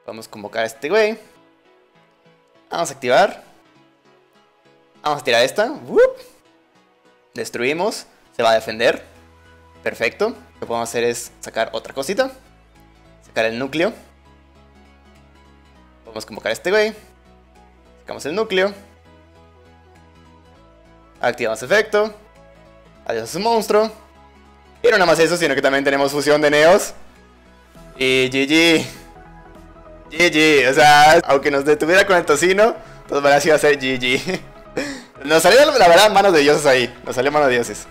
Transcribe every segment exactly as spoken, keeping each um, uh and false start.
Vamos a convocar a este güey. Vamos a activar. Vamos a tirar esta. ¡Wup! Destruimos. Se va a defender. Perfecto. Lo que podemos hacer es sacar otra cosita. Sacar el núcleo. Vamos a convocar a este güey. Sacamos el núcleo. Activamos efecto. Adiós a su monstruo. Y no nada más eso, sino que también tenemos fusión de neos. Y G G. G G. O sea, aunque nos detuviera con el tocino, pues van a ser G G. Nos salió la verdad manos de dioses ahí. Nos salió manos de dioses.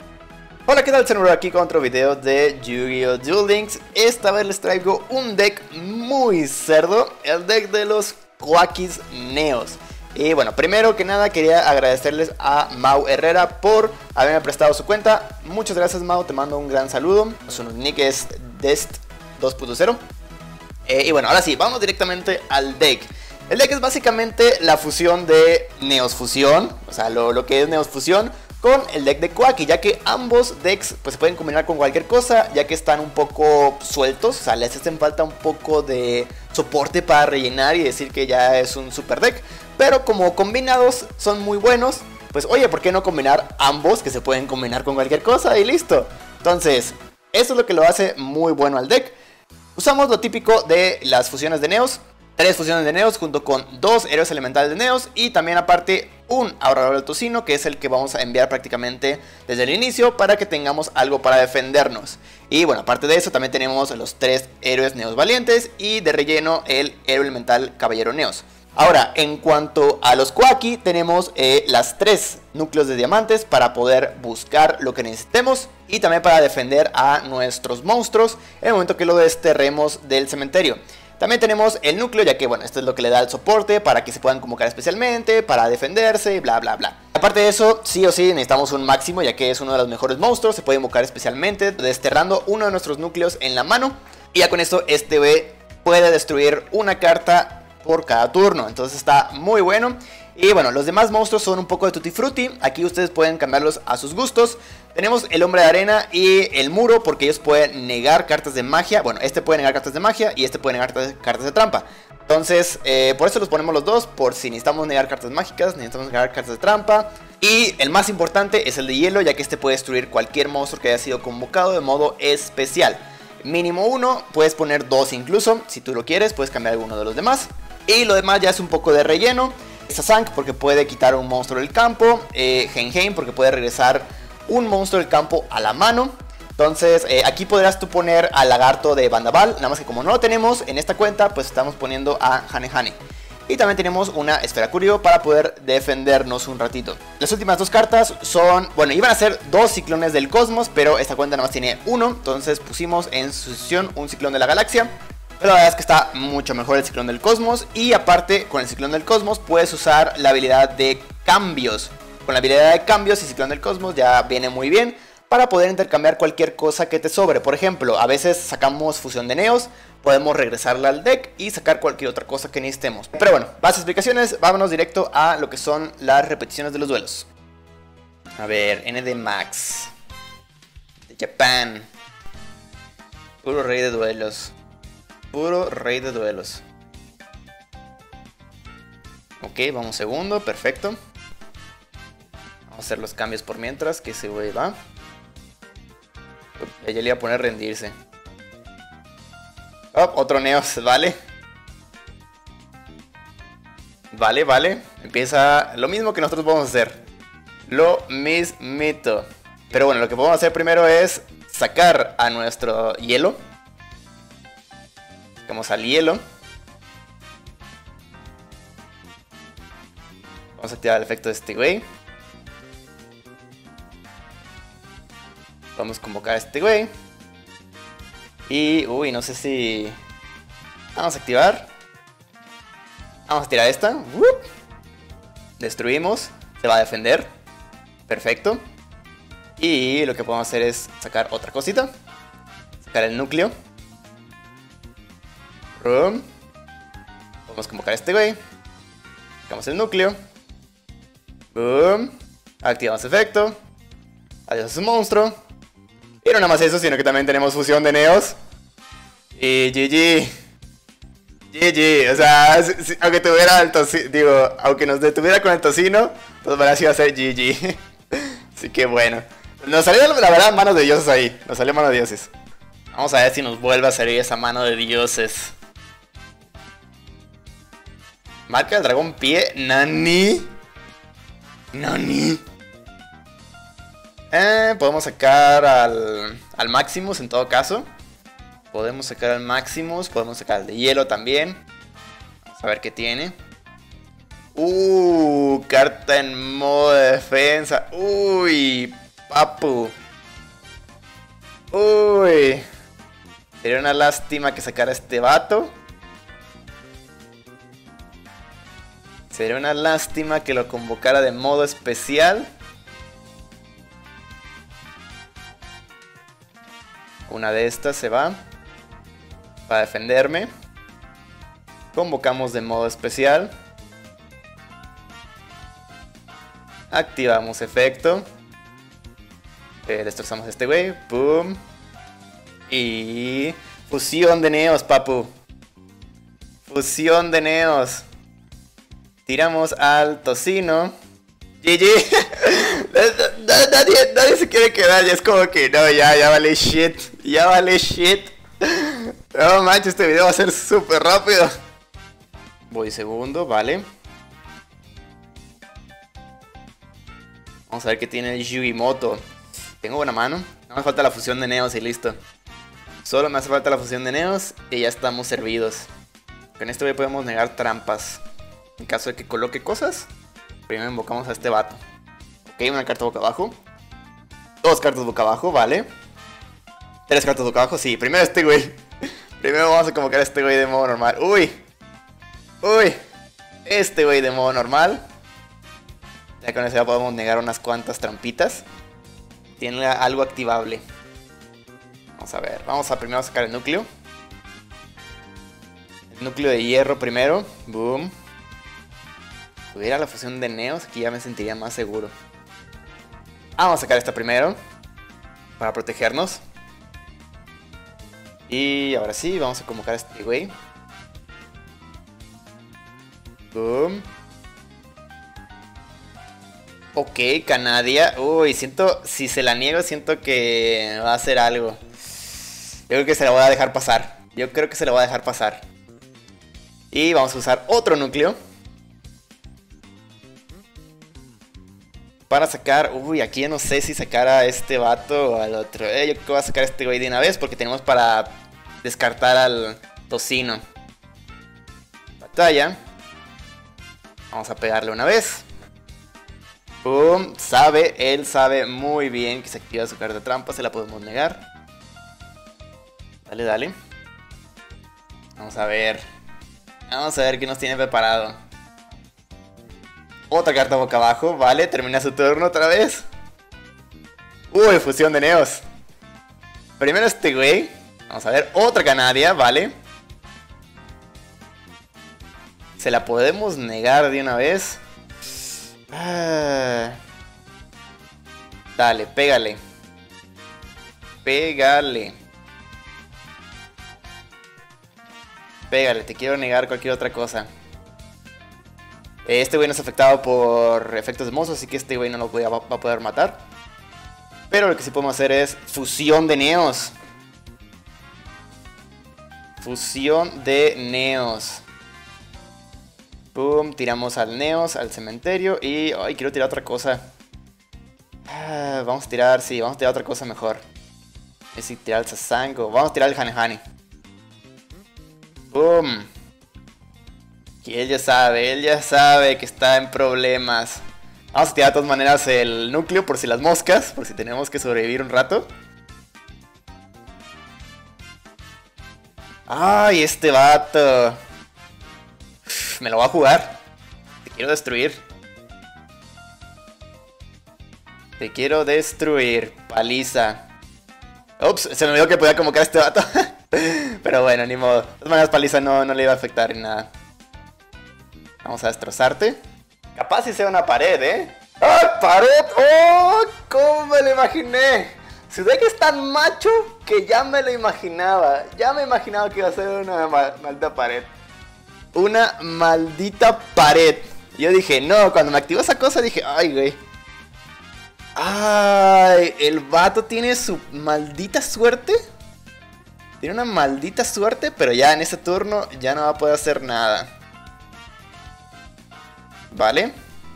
Hola, ¿qué tal? Senuro aquí con otro video de Yu-Gi-Oh! Duel Links. Esta vez les traigo un deck muy cerdo. El deck de los Quackis Neos. Y bueno, primero que nada quería agradecerles a Mau Herrera por haberme prestado su cuenta. Muchas gracias, Mau, te mando un gran saludo. Su nick es Dest dos punto cero. eh, Y bueno, ahora sí, vamos directamente al deck. El deck es básicamente la fusión de Neos Fusión, o sea, lo, lo que es Neos Fusión con el deck de Quacky, ya que ambos decks pues, se pueden combinar con cualquier cosa, ya que están un poco sueltos, o sea, les hacen falta un poco de soporte para rellenar y decir que ya es un super deck. Pero como combinados son muy buenos, pues oye, ¿por qué no combinar ambos que se pueden combinar con cualquier cosa y listo? Entonces, eso es lo que lo hace muy bueno al deck. Usamos lo típico de las fusiones de Neos. Tres fusiones de Neos junto con dos héroes elementales de Neos. Y también aparte un ahorrador del tocino, que es el que vamos a enviar prácticamente desde el inicio para que tengamos algo para defendernos. Y bueno, aparte de eso también tenemos los tres héroes Neos valientes y de relleno el héroe elemental caballero Neos. Ahora, en cuanto a los Quacky, tenemos eh, las tres núcleos de diamantes para poder buscar lo que necesitemos y también para defender a nuestros monstruos en el momento que lo desterremos del cementerio. También tenemos el núcleo, ya que bueno, esto es lo que le da el soporte para que se puedan convocar especialmente, para defenderse y bla bla bla. Aparte de eso, sí o sí necesitamos un máximo, ya que es uno de los mejores monstruos, se puede invocar especialmente desterrando uno de nuestros núcleos en la mano. Y ya con esto este B puede destruir una carta por cada turno, entonces está muy bueno. Y bueno, los demás monstruos son un poco de tutti frutti. Aquí ustedes pueden cambiarlos a sus gustos. Tenemos el hombre de arena y el muro, porque ellos pueden negar cartas de magia. Bueno, este puede negar cartas de magia y este puede negar cartas de trampa. Entonces, eh, por eso los ponemos los dos, por si necesitamos negar cartas mágicas, necesitamos negar cartas de trampa. Y el más importante es el de hielo, ya que este puede destruir cualquier monstruo que haya sido convocado de modo especial. Mínimo uno, puedes poner dos incluso, si tú lo quieres, puedes cambiar alguno de los demás. Y lo demás ya es un poco de relleno. Sazank porque puede quitar un monstruo del campo. Eh, Genheim porque puede regresar un monstruo del campo a la mano. Entonces eh, aquí podrás tú poner al lagarto de Bandaval. Nada más que como no lo tenemos en esta cuenta, pues estamos poniendo a Hane Hane. Y también tenemos una esfera Curio para poder defendernos un ratito. Las últimas dos cartas son, bueno, iban a ser dos ciclones del cosmos, pero esta cuenta nada más tiene uno. Entonces pusimos en sucesión un ciclón de la galaxia. Pero la verdad es que está mucho mejor el ciclón del cosmos. Y aparte, con el ciclón del cosmos puedes usar la habilidad de cambios. Con la habilidad de cambios y ciclón del cosmos ya viene muy bien para poder intercambiar cualquier cosa que te sobre. Por ejemplo, a veces sacamos fusión de Neos, podemos regresarla al deck y sacar cualquier otra cosa que necesitemos. Pero bueno, más explicaciones, vámonos directo a lo que son las repeticiones de los duelos. A ver, N D Max de Japan. Puro rey de duelos. Puro rey de duelos. Ok, vamos segundo, perfecto. Vamos a hacer los cambios por mientras, que ese güey va. Ya le iba a poner rendirse. Oh, otro Neos, vale. Vale, vale. Empieza lo mismo que nosotros vamos a hacer. Lo mismito. Pero bueno, lo que podemos hacer primero es sacar a nuestro hielo. Sacamos al hielo. Vamos a activar el efecto de este güey. Vamos a convocar a este güey. Y, uy, no sé si... Vamos a activar. Vamos a tirar esta. ¡Wup! Destruimos. Se va a defender. Perfecto. Y lo que podemos hacer es sacar otra cosita. Sacar el núcleo. Vamos a convocar a este güey. Sacamos el núcleo. Boom. Activamos efecto. Adiós a su monstruo. Y no nada más eso, sino que también tenemos fusión de Neos. Y G G. G G, o sea, si, si, aunque tuviera el tocino, digo, aunque nos detuviera con el tocino, pues para así va a ser G G. Así que bueno. Nos salió la verdad manos de dioses ahí. Nos salió mano de dioses. Vamos a ver si nos vuelve a salir esa mano de dioses. Marca el dragón pie. Nani. Nani. Eh, podemos sacar al, al Maximus en todo caso. Podemos sacar al Maximus. Podemos sacar al de hielo también. Vamos a ver qué tiene. Uh, carta en modo de defensa. Uy, papu. Uy. Sería una lástima que sacara este vato. Sería una lástima que lo convocara de modo especial. Una de estas se va para defenderme. Convocamos de modo especial. Activamos efecto. Eh, destrozamos a este güey. Pum. Y... fusión de neos, papu. Fusión de neos. Tiramos al tocino. G G. nadie, nadie se quiere quedar. Ya es como que no, ya, ya vale shit. Ya vale shit. No manches, este video va a ser súper rápido. Voy segundo, vale. Vamos a ver qué tiene el Yugimoto. Tengo buena mano. No me falta la fusión de neos y listo. Solo me hace falta la fusión de neos y ya estamos servidos. Con esto ya podemos negar trampas. En caso de que coloque cosas, primero invocamos a este vato. Ok, una carta boca abajo. Dos cartas boca abajo, vale. Tres cartas boca abajo, sí. Primero este güey. Primero vamos a convocar a este güey de modo normal. Uy. Uy. Este güey de modo normal. Ya con eso ya podemos negar unas cuantas trampitas. Tiene algo activable. Vamos a ver. Vamos a primero sacar el núcleo. El núcleo de hierro primero. Boom. Si tuviera la fusión de neos, aquí ya me sentiría más seguro. Vamos a sacar esta primero. Para protegernos. Y ahora sí, vamos a convocar a este güey. Boom. Ok, Canadia. Uy, siento, si se la niego, siento que va a hacer algo. Yo creo que se la voy a dejar pasar. Yo creo que se la voy a dejar pasar. Y vamos a usar otro núcleo. Para sacar... Uy, aquí ya no sé si sacar a este vato o al otro. Eh, yo creo que voy a sacar a este güey de una vez porque tenemos para descartar al tocino. Batalla. Vamos a pegarle una vez. Boom, sabe, él sabe muy bien que se activa su carta trampa, se la podemos negar. Dale, dale. Vamos a ver. Vamos a ver qué nos tiene preparado. Otra carta boca abajo, vale, termina su turno otra vez. Uy, fusión de neos. Primero este güey. Vamos a ver, otra Canadia, vale. Se la podemos negar de una vez. Ah. Dale, pégale. Pégale. Pégale, te quiero negar cualquier otra cosa. Este güey no es afectado por efectos de mozo, así que este güey no lo voy a, va a poder matar. Pero lo que sí podemos hacer es fusión de neos. Fusión de neos. Boom, tiramos al neos, al cementerio. Y... ay, quiero tirar otra cosa. Ah, vamos a tirar, sí, vamos a tirar otra cosa mejor. Es decir, tirar el Sasango. Vamos a tirar el Hanehane. Boom. Y él ya sabe, él ya sabe que está en problemas. Vamos a tirar de todas maneras el núcleo por si las moscas. Por si tenemos que sobrevivir un rato. Ay, este vato. Uf, me lo voy a jugar. Te quiero destruir. Te quiero destruir. Paliza. Ups, se me olvidó que podía convocar a este vato. Pero bueno, ni modo. De todas maneras, paliza no, no le iba a afectar en nada. Vamos a destrozarte. Capaz si sea una pared, ¿eh? ¡Ah, pared! ¡Oh! ¿Cómo me lo imaginé? Se ve que es tan macho que ya me lo imaginaba. Ya me imaginaba que iba a ser una ma maldita pared. una maldita pared. Yo dije, no, cuando me activó esa cosa dije, ay, güey. Ay, el vato tiene su maldita suerte. Tiene una maldita suerte, pero ya en este turno ya no va a poder hacer nada. Vale.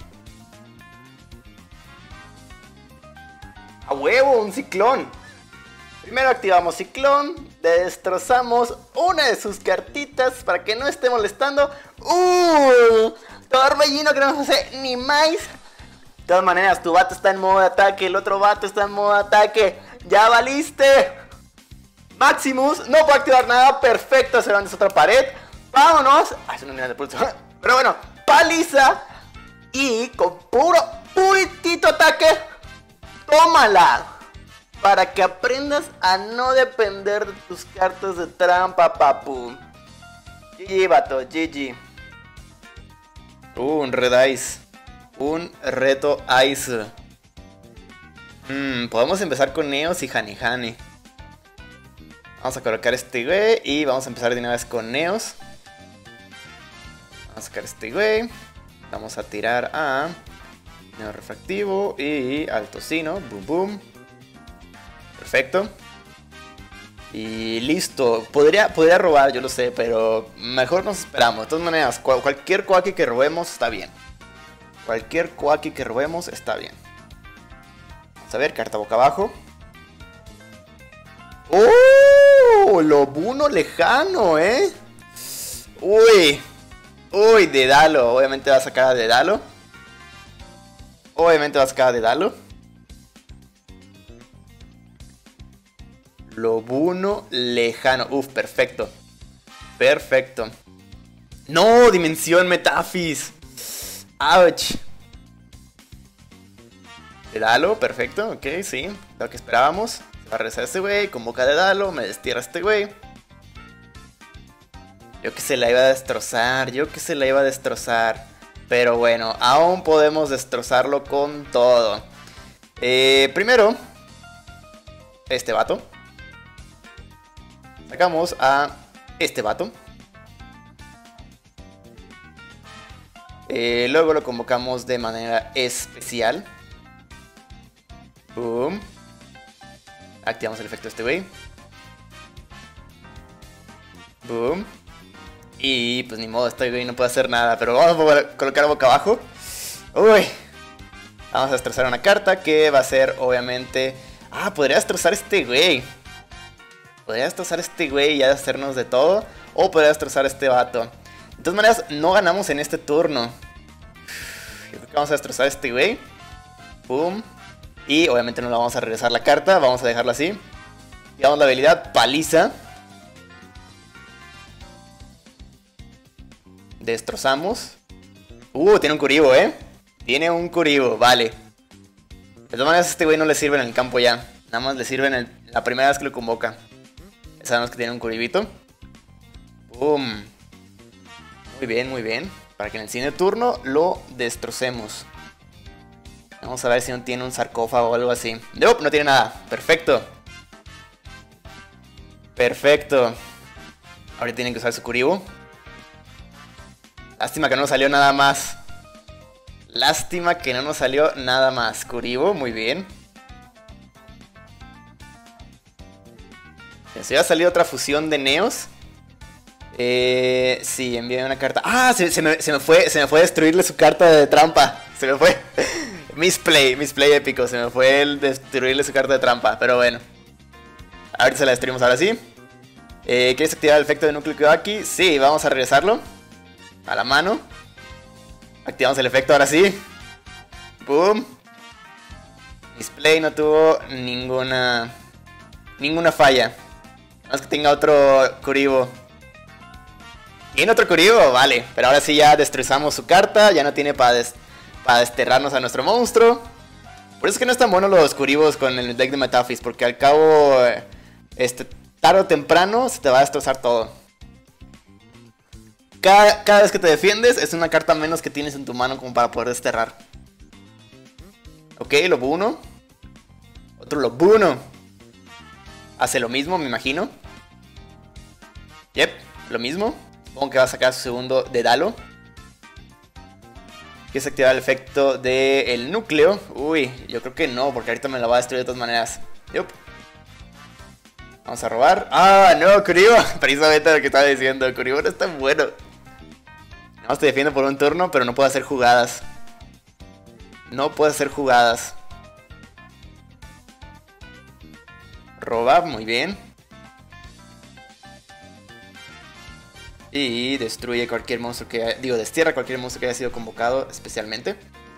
¡A huevo! Un ciclón. Primero activamos ciclón. Destrozamos una de sus cartitas para que no esté molestando. ¡Uh! Torbellino que no nos hace ni más. De todas maneras, tu vato está en modo de ataque. El otro vato está en modo de ataque. ¡Ya valiste! Maximus no puede activar nada. Perfecto, se van de otra pared. ¡Vámonos! Ah, es una unidad de pulso. Pero bueno, paliza. Y con puro, puritito ataque. ¡Tómala! Para que aprendas a no depender de tus cartas de trampa, papu. G G, vato, G G. Uh, un Red Ice. Un reto Ice. Hmm, podemos empezar con Neos y Hanehane. Vamos a colocar este güey y vamos a empezar de una vez con Neos. Vamos a sacar este güey. Vamos a tirar a Neo Refractivo y al Tocino. Boom, boom. Perfecto. Y listo. Podría, podría robar, yo lo sé, pero mejor nos esperamos. De todas maneras, cual, cualquier Quacky que robemos está bien. Cualquier Quacky que robemos está bien. Vamos a ver, carta boca abajo. ¡Oh! Lobuno lejano, ¿eh? Uy. Uy, Dedalo. Obviamente va a sacar a Dedalo. Obviamente va a sacar a Dedalo. Lobuno lejano. Uf, perfecto. Perfecto. No, dimensión Metafis. Ouch. Dedalo, perfecto. Ok, sí. Lo que esperábamos. Se va a regresar este güey. Convoca a Dedalo. Me destierra este güey. Yo que se la iba a destrozar. Yo que se la iba a destrozar. Pero bueno, aún podemos destrozarlo con todo. Eh, primero, este vato. Sacamos a este vato. Eh, luego lo convocamos de manera especial. Boom. Activamos el efecto de este güey. Boom. Y pues ni modo, este güey no puede hacer nada. Pero vamos a colocar boca abajo. Uy. Vamos a destrozar una carta que va a ser obviamente... Ah, podría destrozar este güey. Podría destrozar este güey y ya hacernos de todo. O podría destrozar este vato. De todas maneras, no ganamos en este turno. Yo creo que vamos a destrozar este güey. Boom. Y obviamente no le vamos a regresar la carta. Vamos a dejarla así. Y damos la habilidad paliza. Destrozamos. Uh, tiene un Kuribo, eh. Tiene un Kuribo, vale. De todas maneras, a este güey no le sirve en el campo ya. Nada más le sirve en el, la primera vez que lo convoca. Sabemos que tiene un Kuribito. Boom. Muy bien, muy bien. Para que en el siguiente turno lo destrocemos. Vamos a ver si no tiene un sarcófago o algo así. No, no tiene nada. Perfecto. Perfecto. Ahora tienen que usar su Kuribo. Lástima que no nos salió nada más. Lástima que no nos salió nada más. Kuribo, muy bien. Si hubiera salido otra fusión de Neos. Eh, sí, envié una carta. Ah, se, se, me, se, me fue, se me fue a destruirle su carta de trampa. Se me fue. Misplay, misplay épico. Se me fue el destruirle su carta de trampa. Pero bueno. Ahorita se la destruimos ahora sí. Eh, ¿Quieres activar el efecto de núcleo Quacky? Sí, vamos a regresarlo a la mano. Activamos el efecto ahora sí. Boom. Display no tuvo ninguna Ninguna falla. Más que tenga otro Kuribo. ¿Tiene otro Kuribo? Vale. Pero ahora sí ya destrozamos su carta. Ya no tiene para des para desterrarnos a nuestro monstruo. Por eso es que no están buenos los Kuribos con el deck de Metafis. Porque al cabo, este, tarde o temprano se te va a destrozar todo. Cada, cada vez que te defiendes es una carta menos que tienes en tu mano como para poder desterrar. Ok, Lobuno. Otro Lobuno. Hace lo mismo, me imagino. Yep, lo mismo. Supongo que va a sacar su segundo Dedalo. ¿Quieres activar el efecto del núcleo? Uy, yo creo que no, porque ahorita me lo va a destruir de todas maneras. Yup. Vamos a robar. ¡Ah, no, Kuribo! Precisamente lo que estaba diciendo. Kuribo no es tan bueno. No, estoy defiendo por un turno, pero no puedo hacer jugadas. No puedo hacer jugadas. Roba, muy bien. Y destruye cualquier monstruo que... Digo, destierra cualquier monstruo que haya sido convocado especialmente.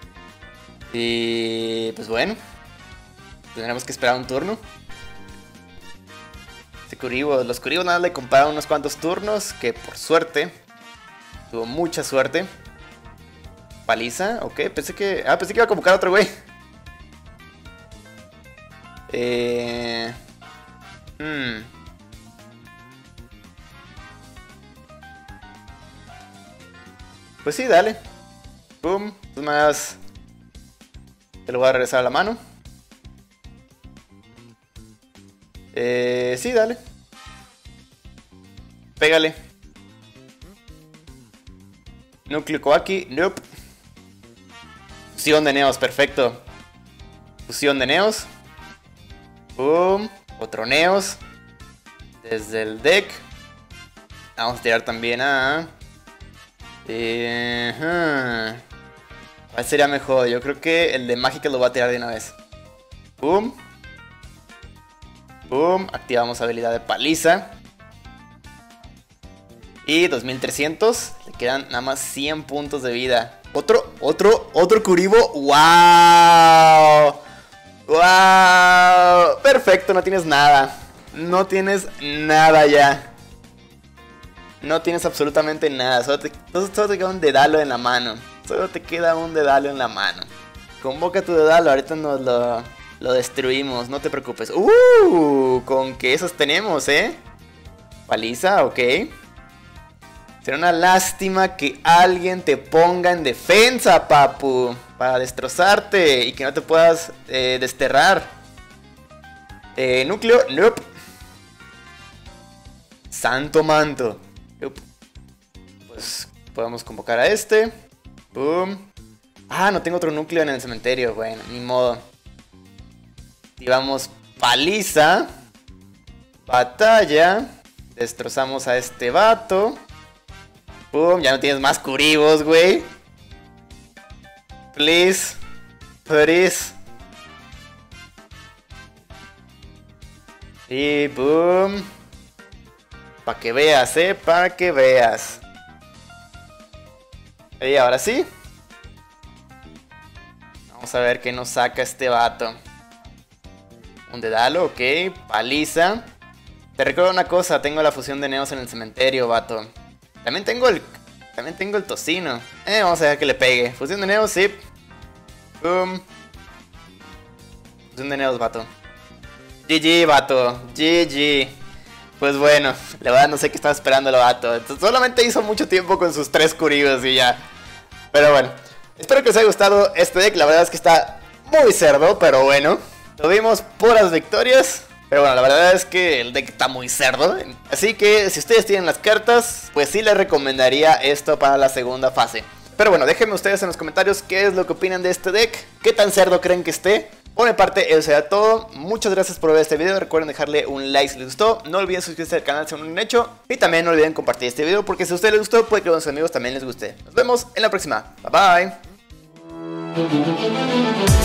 Y... pues bueno. Tendremos que esperar un turno. Este Kuribo... Los Kuribo nada le compraron unos cuantos turnos. Que por suerte... Tuvo mucha suerte. Paliza, ok. Pensé que... Ah, pensé que iba a convocar a otro güey. Eh... Hmm... Pues sí, dale. Boom. De todas maneras, te lo voy a regresar a la mano. Eh, sí, dale. Pégale. Núcleo Koaki. Nope. Fusión de Neos, perfecto. Fusión de Neos. Boom. Otro Neos. Desde el deck. Vamos a tirar también a... Eh, uh, ¿cuál sería mejor? Yo creo que el de mágica lo voy a tirar de una vez. Boom. Boom. Activamos habilidad de paliza. Y dos mil trescientos. Le quedan nada más cien puntos de vida. Otro, otro, otro Kuribo. ¡Wow! ¡Wow! Perfecto, no tienes nada. No tienes nada ya. No tienes absolutamente nada, solo te, solo te queda un Dedalo en la mano. Solo te queda un Dedalo en la mano. Convoca tu Dedalo, ahorita nos lo, lo destruimos, no te preocupes. Uh, con que esos tenemos, eh. Paliza, ok. Será una lástima que alguien te ponga en defensa, papu, para destrozarte y que no te puedas eh, desterrar. Eh, núcleo, nope. Santo manto. Pues podemos convocar a este. Boom. Ah, no tengo otro núcleo en el cementerio. Bueno, ni modo. Activamos paliza. Batalla. Destrozamos a este vato. Boom, ya no tienes más Kuribos, güey. Please. Please. Y boom. Para que veas, eh, para que veas. Y ahora sí. Vamos a ver qué nos saca este vato. Un Dedalo, ok. Paliza. Te recuerdo una cosa, tengo la fusión de Neos en el cementerio, vato. También tengo el... También tengo el tocino. Eh, vamos a ver que le pegue. Fusión de Neos, sí. Boom. Fusión de Neos, vato. G G, vato. G G. Pues bueno, la verdad no sé qué estaba esperando el vato. Entonces, solamente hizo mucho tiempo con sus tres Kuribos y ya. Pero bueno, espero que os haya gustado este deck. La verdad es que está muy cerdo, pero bueno. Tuvimos puras victorias. Pero bueno, la verdad es que el deck está muy cerdo. Así que si ustedes tienen las cartas, pues sí les recomendaría esto para la segunda fase. Pero bueno, déjenme ustedes en los comentarios qué es lo que opinan de este deck. ¿Qué tan cerdo creen que esté? Por mi parte, eso será todo. Muchas gracias por ver este video. Recuerden dejarle un like si les gustó. No olviden suscribirse al canal si aún no lo han hecho. Y también no olviden compartir este video, porque si a ustedes les gustó, puede que a sus amigos también les guste. Nos vemos en la próxima. Bye bye.